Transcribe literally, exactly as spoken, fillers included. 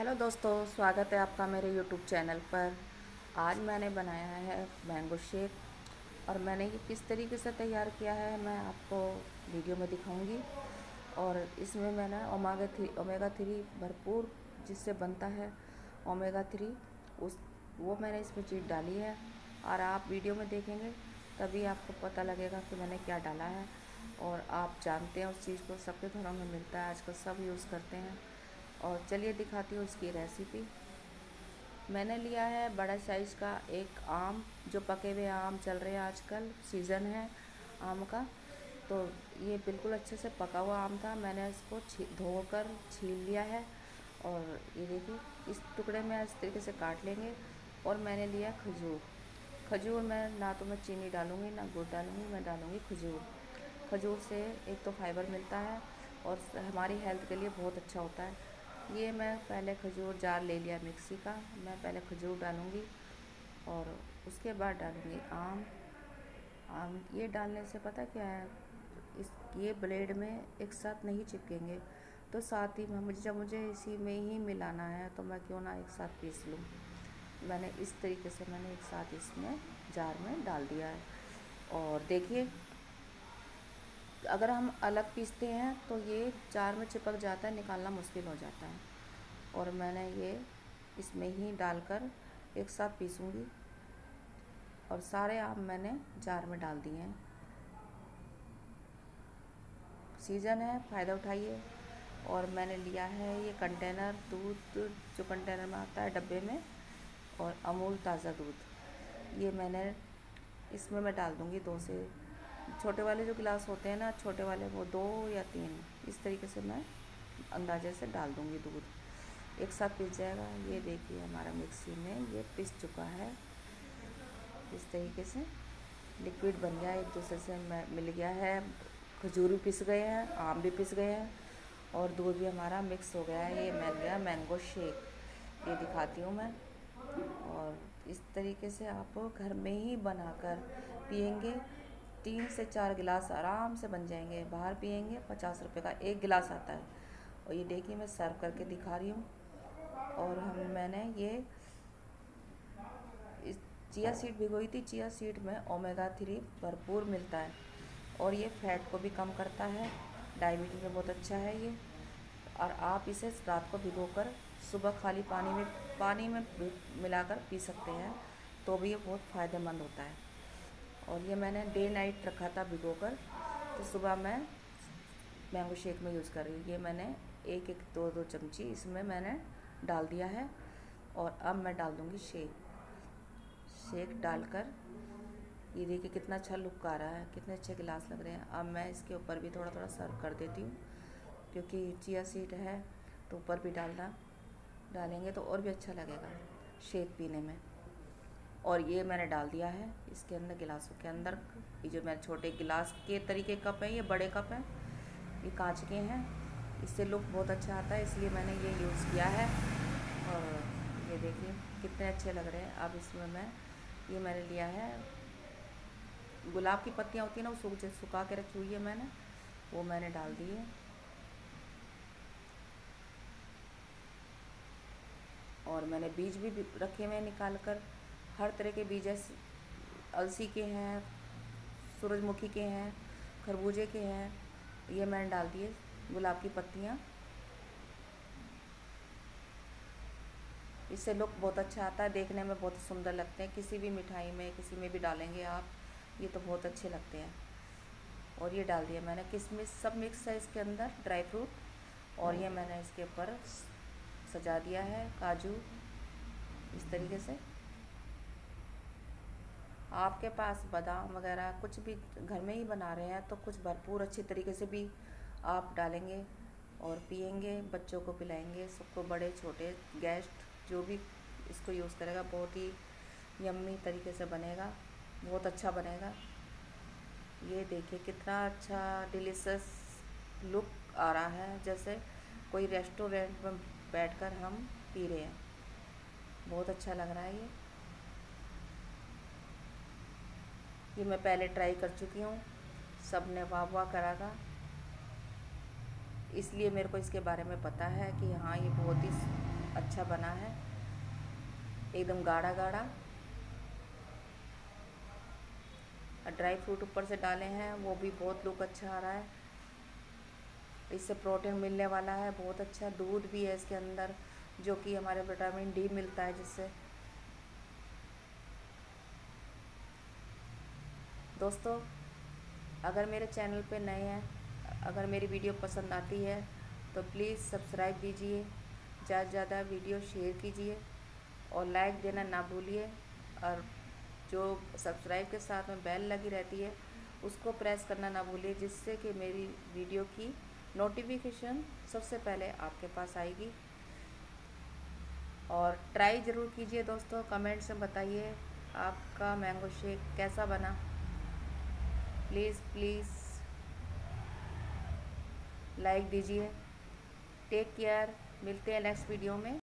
Hello दोस्तों, स्वागत है आपका मेरे यूट्यूब चैनल पर। आज मैंने बनाया है मैंगो शेक और मैंने ये किस तरीके से तैयार किया है मैं आपको वीडियो में दिखाऊंगी। और इसमें मैंने ओमेगा थ्री ओमेगा थ्री भरपूर जिससे बनता है ओमेगा थ्री, उस वो मैंने इसमें चीज़ डाली है। और आप वीडियो में देखेंगे तभी आपको पता लगेगा कि मैंने क्या डाला है। और आप जानते हैं उस चीज़ को सबके घरों में मिलता है, आजकल सब यूज़ करते हैं। और चलिए दिखाती हूँ इसकी रेसिपी। मैंने लिया है बड़ा साइज़ का एक आम, जो पके हुए आम चल रहे हैं आजकल, सीज़न है आम का। तो ये बिल्कुल अच्छे से पका हुआ आम था, मैंने इसको छी धोकर छील लिया है। और ये देखिए इस टुकड़े में इस तरीके से काट लेंगे। और मैंने लिया खजूर। खजूर मैं ना तो मैं चीनी डालूँगी ना गुड़ डालूँगी, मैं डालूँगी खजूर। खजूर से एक तो फाइबर मिलता है और हमारी हेल्थ के लिए बहुत अच्छा होता है। ये मैं पहले खजूर जार ले लिया मिक्सी का, मैं पहले खजूर डालूँगी और उसके बाद डालूँगी आम। आम ये डालने से पता क्या है, इस ये ब्लेड में एक साथ नहीं चिपकेंगे, तो साथ ही में मुझे जब मुझे इसी में ही मिलाना है तो मैं क्यों ना एक साथ पीस लूँ। मैंने इस तरीके से मैंने एक साथ इसमें जार में डाल दिया है। और देखिए अगर हम अलग पीसते हैं तो ये जार में चिपक जाता है, निकालना मुश्किल हो जाता है। और मैंने ये इसमें ही डालकर एक साथ पीसूँगी। और सारे आम मैंने जार में डाल दिए हैं। सीज़न है, फ़ायदा उठाइए। और मैंने लिया है ये कंटेनर दूध, जो कंटेनर में आता है डब्बे में, और अमूल ताज़ा दूध। ये मैंने इसमें मैं डाल दूँगी दो से, छोटे वाले जो गिलास होते हैं ना छोटे वाले, वो दो या तीन, इस तरीके से मैं अंदाजे से डाल दूँगी दूध। एक साथ पिस जाएगा। ये देखिए हमारा मिक्सी में ये पिस चुका है, इस तरीके से लिक्विड बन गया, एक दूसरे से मिल गया है। खजूर भी पिस गए हैं, आम भी पिस गए हैं और दूध भी हमारा मिक्स हो गया है। ये बन गया मैंगो शेक, ये दिखाती हूँ मैं। और इस तरीके से आप घर में ही बनाकर पियेंगे, तीन से चार गिलास आराम से बन जाएंगे। बाहर पियेंगे पचास रुपए का एक गिलास आता है। और ये देखिए मैं सर्व करके दिखा रही हूँ। और हम मैंने ये इस चिया सीड भिगोई थी। चिया सीड में ओमेगा थ्री भरपूर मिलता है और ये फैट को भी कम करता है, डायबिटीज़ में बहुत अच्छा है ये। और आप इसे रात को भिगोकर सुबह खाली पानी में पानी में मिलाकर पी सकते हैं, तो भी ये बहुत फ़ायदेमंद होता है। और ये मैंने डे नाइट रखा था भिगोकर, तो सुबह मैं मैंगो शेक में यूज़ कर रही हूँ। ये मैंने एक एक दो दो चमची इसमें मैंने डाल दिया है। और अब मैं डाल दूँगी शेक। शेक डालकर ये देखिए कितना अच्छा लुक आ रहा है, कितने अच्छे गिलास लग रहे हैं। अब मैं इसके ऊपर भी थोड़ा थोड़ा सर्व कर देती हूँ, क्योंकि चिया सीड है तो ऊपर भी डालना डालेंगे तो और भी अच्छा लगेगा शेक पीने में। और ये मैंने डाल दिया है इसके अंदर, गिलासों के अंदर। ये जो मेरे छोटे गिलास के तरीके कप हैं, ये बड़े कप हैं, ये कांच के हैं, इससे लुक बहुत अच्छा आता है, इसलिए मैंने ये यूज़ किया है। और ये देखिए कितने अच्छे लग रहे हैं। अब इसमें मैं ये मैंने लिया है, गुलाब की पत्तियाँ होती हैं ना, वो सूख सुखा के रखी हुई है मैंने, वो मैंने डाल दी है। और मैंने बीज भी रखे हुए निकाल कर, हर तरह के बीज, अलसी के हैं, सूरजमुखी के हैं, खरबूजे के हैं, ये मैंने डाल दिए। गुलाब की पत्तियाँ, इससे लुक बहुत अच्छा आता है, देखने में बहुत सुंदर लगते हैं। किसी भी मिठाई में किसी में भी डालेंगे आप, ये तो बहुत अच्छे लगते हैं। और ये डाल दिया मैंने किशमिश, सब मिक्स है इसके अंदर, ड्राई फ्रूट। और ये मैंने इसके ऊपर सजा दिया है काजू, इस तरीके से। आपके पास बादाम वगैरह कुछ भी घर में ही बना रहे हैं तो कुछ भरपूर अच्छी तरीके से भी आप डालेंगे और पियेंगे, बच्चों को पिलाएंगे, सबको, बड़े छोटे गेस्ट जो भी इसको यूज़ करेगा, बहुत ही यम्मी तरीके से बनेगा, बहुत अच्छा बनेगा। ये देखिए कितना अच्छा डिलीशियस लुक आ रहा है, जैसे कोई रेस्टोरेंट में बैठकर हम पी रहे हैं। बहुत अच्छा लग रहा है ये ये मैं पहले ट्राई कर चुकी हूँ, सब ने वाह वाह करा था, इसलिए मेरे को इसके बारे में पता है कि हाँ ये बहुत ही अच्छा बना है, एकदम गाढ़ा गाढ़ा। ड्राई फ्रूट ऊपर से डाले हैं, वो भी बहुत लुक अच्छा आ रहा है। इससे प्रोटीन मिलने वाला है बहुत अच्छा। दूध भी है इसके अंदर, जो कि हमारे विटामिन डी मिलता है जिससे। दोस्तों, अगर मेरे चैनल पे नए हैं, अगर मेरी वीडियो पसंद आती है तो प्लीज़ सब्सक्राइब कीजिए, ज़्यादा से ज़्यादा वीडियो शेयर कीजिए और लाइक देना ना भूलिए। और जो सब्सक्राइब के साथ में बेल लगी रहती है उसको प्रेस करना ना भूलिए, जिससे कि मेरी वीडियो की नोटिफिकेशन सबसे पहले आपके पास आएगी। और ट्राई ज़रूर कीजिए दोस्तों, कमेंट्स में बताइए आपका मैंगो शेक कैसा बना। प्लीज़ प्लीज़ लाइक दीजिए। टेक केयर, मिलते हैं नेक्स्ट वीडियो में।